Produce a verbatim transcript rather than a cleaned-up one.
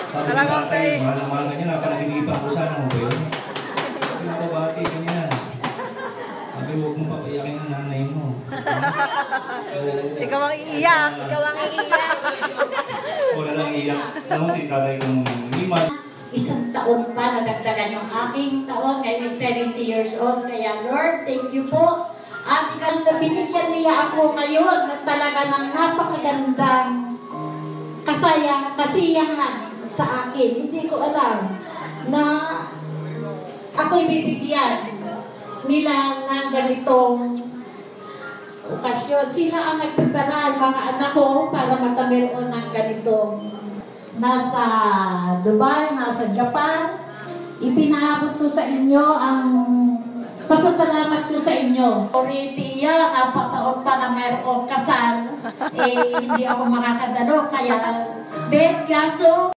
Sabi ni tatay, mahal na mahal na niya, napanaginipan ko sana mo ba yun? Sabi ko, bakit ganyan? Sabi, huwag mo papayakin ang nanay mo. Ikaw ang iiyak. Ikaw ang iiyak. Wala lang iiyak. Alam mo si tatay ko mong liman. Isang taon pa, nadagdagan yung aking taon, ngayon seventy years old. Kaya Lord, thank you po. At ikaw na binigyan niya ako ngayon na talaga ng napakagandang kasaya, kasiyahan sa akin. Hindi ko alam na ako'y bibigyan nila ng ganitong okasyon. Sila ang nagpagdala, yung mga anak ko, para matameron ng ganitong nasa Dubai, nasa Japan. Ipinaabot ko sa inyo ang pasasalamat ko sa inyo. Sorry, Tiya, napataon pa na mayroong kasal. Eh, hindi ako makakadalo, kaya bet kaso